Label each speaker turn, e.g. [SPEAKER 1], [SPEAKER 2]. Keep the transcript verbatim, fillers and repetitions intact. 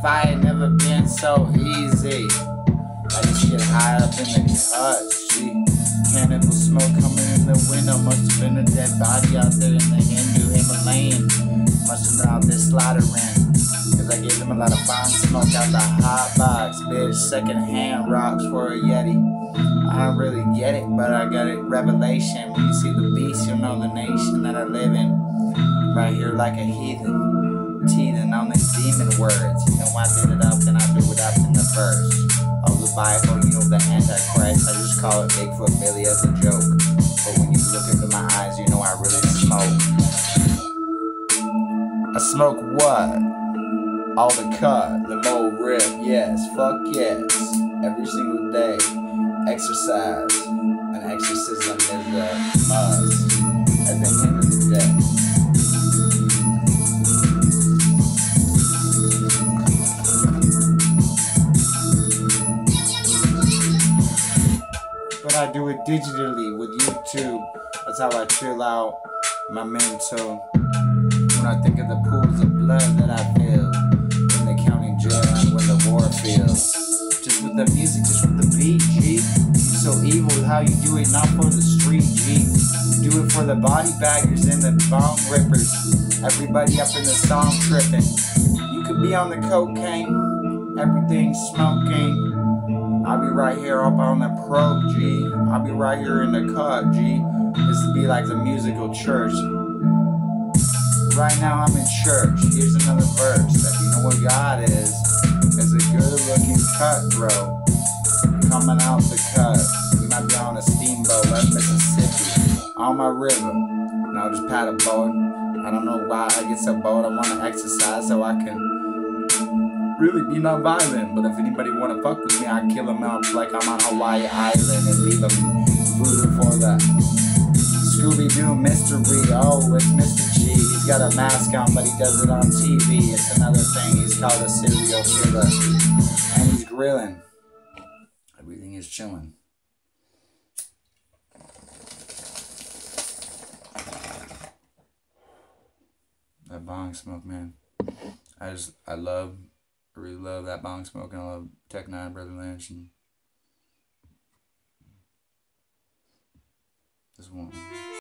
[SPEAKER 1] fight ain't never been so easy. I just get high up in the cuts, G. Cannibal smoke coming in the window. Must have been a dead body out there in the Hindu Himalayan. Must have been out there slaughtering. Cause I gave them a lot of fine smoke out the hot box, bitch. Second hand rocks for a Yeti. I don't really get it, but I got it. Revelation. When you see the beast, you'll know the nation that I live in. Right here like a heathen. Teething on these demon words. You know I did it up and I do it up in the verse of the Bible, you know the Antichrist. I just call it Bigfoot Billy as a joke. But when you look into my eyes, you know I really smoke. I smoke what? All the cut, the more rip, yes, fuck yes. Every single day. Exercise. An exorcism is a must. At the end of the day. But I do it digitally with YouTube. That's how I chill out my mental. When I think of the pools of blood that I feel in the county jail and when the war feels. Just with the music, just with the beat, G. You're so evil with how you do it, not for the street, G. You do it for the body baggers and the bong rippers. Everybody up in the song tripping. You could be on the cocaine, everything smoking. I'll be right here up on the probe, G. I'll be right here in the cut, G. This would be like the musical church. Right now I'm in church. Here's another verse. If you know what God is, is a good looking cutthroat coming out the cut. We might be on a steamboat like Mississippi on my river. And I'll just paddle boat. I don't know why I get so bored. I want to exercise so I can really be non-violent. But if anybody want to fuck with me, I kill them out like I'm on Hawaii Island and leave them voodoo for the Scooby-Doo mystery. Oh, it's Mister G. He's got a mask on, but he does it on T V. It's another thing. He's called a serial killer. And he's grilling. Everything is chilling. That bong smoke, man. I just, I love, I really love that bong smoke. And I love Tech Nine, Brother Lynch, and this one.